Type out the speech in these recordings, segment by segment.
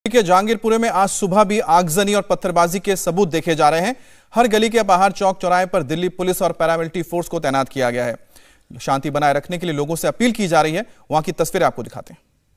के जहांगीरपुरे में आज सुबह भी आगजनी और पत्थरबाजी के सबूत देखे जा रहे हैं। हर गली के बाहर चौक चौराहे पर दिल्ली पुलिस और पैरामिलिट्री फोर्स को तैनात किया गया है। शांति बनाए रखने के लिए लोगों से अपील की जा रही है। वहां की तस्वीरें आपको दिखाते हैं।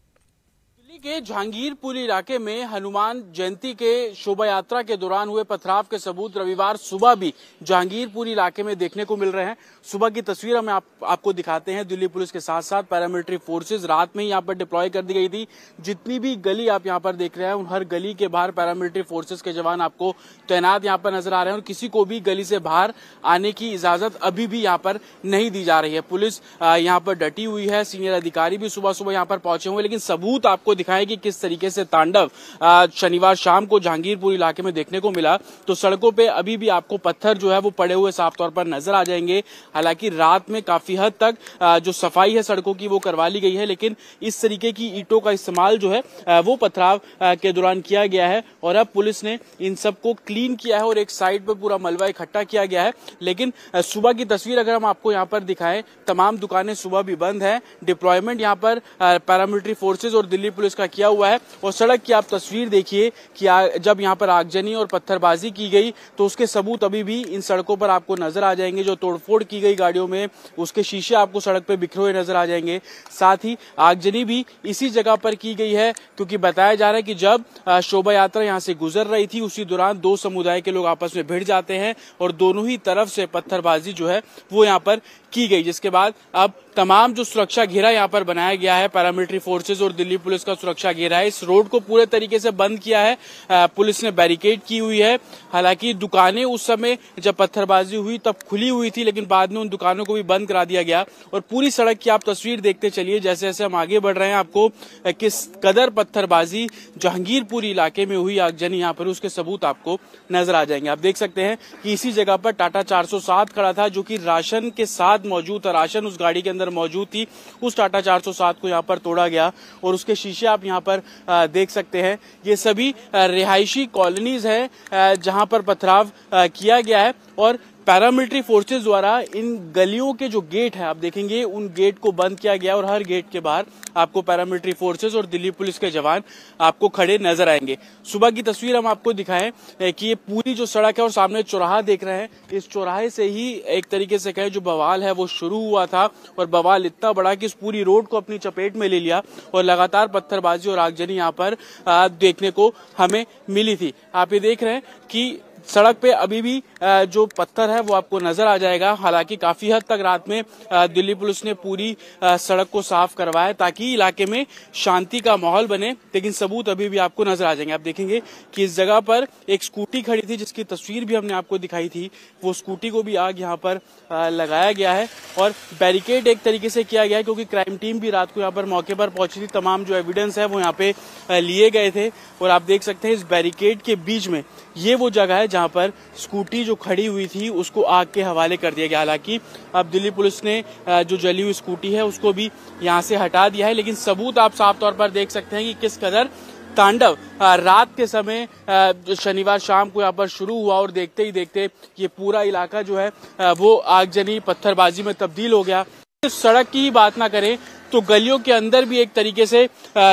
दिल्ली के जहांगीरपुर इलाके में हनुमान जयंती के शोभा यात्रा के दौरान हुए पथराव के सबूत रविवार सुबह भी जहांगीरपुर इलाके में देखने को मिल रहे हैं। सुबह की तस्वीर हम आपको दिखाते हैं। दिल्ली पुलिस के साथ साथ पैरामिलिट्री फोर्सेज रात में ही यहाँ पर डिप्लॉय कर दी गई थी। जितनी भी गली आप यहाँ पर देख रहे हैं, उन हर गली के बाहर पैरामिलिट्री फोर्सेज के जवान आपको तैनात यहाँ पर नजर आ रहे हैं और किसी को भी गली से बाहर आने की इजाजत अभी भी यहाँ पर नहीं दी जा रही है। पुलिस यहाँ पर डटी हुई है। सीनियर अधिकारी भी सुबह सुबह यहाँ पर पहुंचे हुए, लेकिन सबूत आपको दिखाएं कि किस तरीके से तांडव शनिवार शाम को जहांगीरपुर इलाके में देखने को मिला। तो सड़कों पे अभी भी आपको पत्थर जो है वो पड़े हुए साफ तौर पर नजर आ जाएंगे। हालांकि रात में काफी हद तक जो सफाई है सड़कों की वो करवा ली गई है, लेकिन इस तरीके की ईंटों का इस्तेमाल जो है वो पथराव के दौरान किया गया है और अब पुलिस ने इन सबको क्लीन किया है और एक साइड पर पूरा मलबा इकट्ठा किया गया है। लेकिन सुबह की तस्वीर अगर हम आपको यहाँ पर दिखाएं, तमाम दुकानें सुबह भी बंद है। डिप्लॉयमेंट यहाँ पर पैरामिलिट्री फोर्सेज और दिल्ली पुलिस का किया हुआ है और सड़क की आप तस्वीर देखिए कि जब यहाँ पर आगजनी और पत्थरबाजी की गई तो उसके सबूत अभी भी इन सड़कों पर आपको नजर आ जाएंगे। जो तोड़फोड़ की गई गाड़ियों में उसके शीशे आपको सड़क पर बिखरे हुए नजर आ जाएंगे। साथ ही आगजनी भी इसी जगह पर की गई है, क्योंकि बताया जा रहा है कि जब शोभा यात्रा यहाँ से गुजर रही थी उसी दौरान दो समुदाय के लोग आपस में भिड़ जाते हैं और दोनों ही तरफ से पत्थरबाजी जो है वो यहाँ पर की गई, जिसके बाद अब तमाम जो सुरक्षा घेरा यहाँ पर बनाया गया है, पैरामिलिट्री फोर्सेज और दिल्ली पुलिस का सुरक्षा घेरा है। इस रोड को पूरे तरीके से बंद किया है। पुलिस ने बैरिकेड की हुई है। हालांकि दुकानें उस समय जब पत्थरबाजी हुई तब खुली हुई थी, लेकिन बाद में उन दुकानों को भी बंद करा दिया गया और पूरी सड़क की आप तस्वीर देखते चलिए। जैसे जैसे हम आगे बढ़ रहे हैं, आपको किस कदर पत्थरबाजी जहांगीरपुर इलाके में हुई आगजनी यहाँ पर उसके सबूत आपको नजर आ जाएंगे। आप देख सकते हैं कि इसी जगह पर टाटा 407 खड़ा था, जो कि राशन के साथ मौजूद था। राशन उस गाड़ी के अंदर मौजूद थी। उस टाटा 407 को यहाँ पर तोड़ा गया और उसके शीशे आप यहाँ पर देख सकते हैं। ये सभी रिहायशी कॉलोनीज है जहां पर पथराव किया गया है और पैरामिलिट्री फोर्सेज द्वारा इन गलियों के जो गेट है आप देखेंगे उन गेट को बंद किया गया और हर गेट के बाहर आपको पैरामिलिट्री फोर्सेज और दिल्ली पुलिस के जवान आपको खड़े नजर आएंगे। सुबह की तस्वीर हम आपको दिखाएं कि ये पूरी जो सड़क है और सामने चौराहा देख रहे हैं, इस चौराहे से ही एक तरीके से कहें जो बवाल है वो शुरू हुआ था और बवाल इतना बड़ा कि इस पूरी रोड को अपनी चपेट में ले लिया और लगातार पत्थरबाजी और आगजनी यहाँ पर देखने को हमें मिली थी। आप ये देख रहे हैं कि सड़क पे अभी भी जो पत्थर है वो आपको नजर आ जाएगा। हालांकि काफी हद तक रात में दिल्ली पुलिस ने पूरी सड़क को साफ करवाया ताकि इलाके में शांति का माहौल बने, लेकिन सबूत अभी भी आपको नजर आ जाएंगे। आप देखेंगे कि इस जगह पर एक स्कूटी खड़ी थी जिसकी तस्वीर भी हमने आपको दिखाई थी। वो स्कूटी को भी आग यहाँ पर लगाया गया है और बैरिकेड एक तरीके से किया गया है, क्योंकि क्राइम टीम भी रात को यहाँ पर मौके पर पहुंची थी। तमाम जो एविडेंस है वो यहाँ पे लिए गए थे और आप देख सकते हैं इस बैरिकेड के बीच में ये वो जगह है जहां पर स्कूटी जो खड़ी हुई थी उसको आग के हवाले कर दिया गया। हालांकि अब दिल्ली पुलिस ने जो जली हुई स्कूटी है उसको भी यहां से हटा दिया है, लेकिन सबूत आप साफ तौर पर देख सकते हैं कि किस कदर तांडव रात के समय शनिवार शाम को यहाँ पर शुरू हुआ और देखते ही देखते ये पूरा इलाका जो है वो आगजनी पत्थरबाजी में तब्दील हो गया। सड़क की ही बात ना करें तो गलियों के अंदर भी एक तरीके से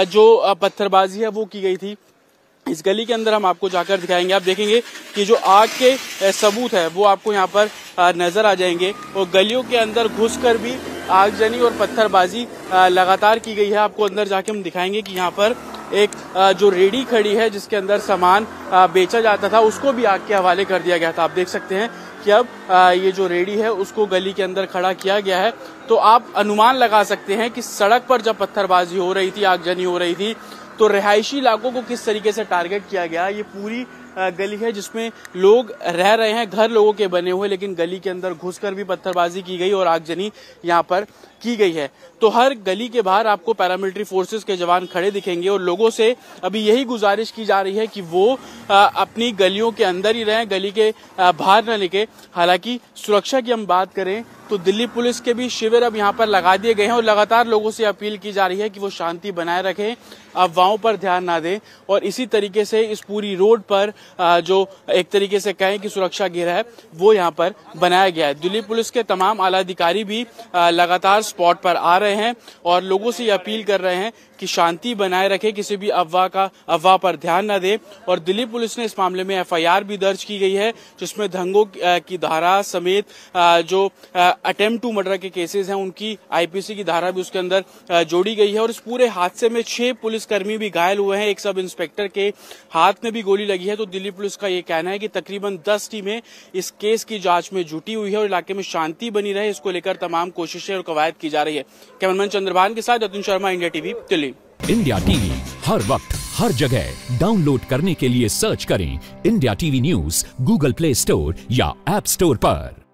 जो पत्थरबाजी है वो की गई थी। इस गली के अंदर हम आपको जाकर दिखाएंगे। आप देखेंगे कि जो आग के सबूत है वो आपको यहाँ पर नजर आ जाएंगे और गलियों के अंदर घुसकर भी आगजनी और पत्थरबाजी लगातार की गई है। आपको अंदर जाके हम दिखाएंगे कि यहाँ पर एक जो रेडी खड़ी है जिसके अंदर सामान बेचा जाता था उसको भी आग के हवाले कर दिया गया था। आप देख सकते हैं कि अब ये जो रेडी है उसको गली के अंदर खड़ा किया गया है। तो आप अनुमान लगा सकते हैं कि सड़क पर जब पत्थरबाजी हो रही थी, आगजनी हो रही थी, तो रिहायशी इलाकों को किस तरीके से टारगेट किया गया। ये पूरी गली है जिसमें लोग रह रहे हैं, घर लोगों के बने हुए, लेकिन गली के अंदर घुसकर भी पत्थरबाजी की गई और आगजनी यहाँ पर की गई है। तो हर गली के बाहर आपको पैरामिलिट्री फोर्सेस के जवान खड़े दिखेंगे और लोगों से अभी यही गुजारिश की जा रही है कि वो अपनी गलियों के अंदर ही रहें, गली के बाहर न निकले। हालांकि सुरक्षा की हम बात करें तो दिल्ली पुलिस के भी शिविर अब यहाँ पर लगा दिए गए हैं और लगातार लोगों से अपील की जा रही है कि वो शांति बनाए रखें, अफवाहों पर ध्यान ना दें और इसी तरीके से इस पूरी रोड पर जो एक तरीके से कहें कि सुरक्षा घेरा है वो यहाँ पर बनाया गया है। दिल्ली पुलिस के तमाम आला अधिकारी भी लगातार स्पॉट पर आ रहे हैं और लोगों से ये अपील कर रहे हैं कि शांति बनाए रखें, किसी भी अफवाह पर ध्यान न दें। और दिल्ली पुलिस ने इस मामले में एफआईआर भी दर्ज की गई है, जिसमें दंगों की धारा समेत जो अटेम्प्ट टू मर्डर के केसेस हैं उनकी आईपीसी की धारा भी उसके अंदर जोड़ी गई है। और इस पूरे हादसे में 6 पुलिसकर्मी भी घायल हुए हैं, एक सब इंस्पेक्टर के हाथ में भी गोली लगी है। तो दिल्ली पुलिस का ये कहना है कि तकरीबन 10 टीमें इस केस की जांच में जुटी हुई है और इलाके में शांति बनी रहे, इसको लेकर तमाम कोशिशें और कवायद की जा रही है। कैमरामैन चंद्रभान के साथ Jatin Sharma, India TV, Delhi. India TV हर वक्त हर जगह डाउनलोड करने के लिए सर्च करें India TV news Google Play Store या ऐप स्टोर पर।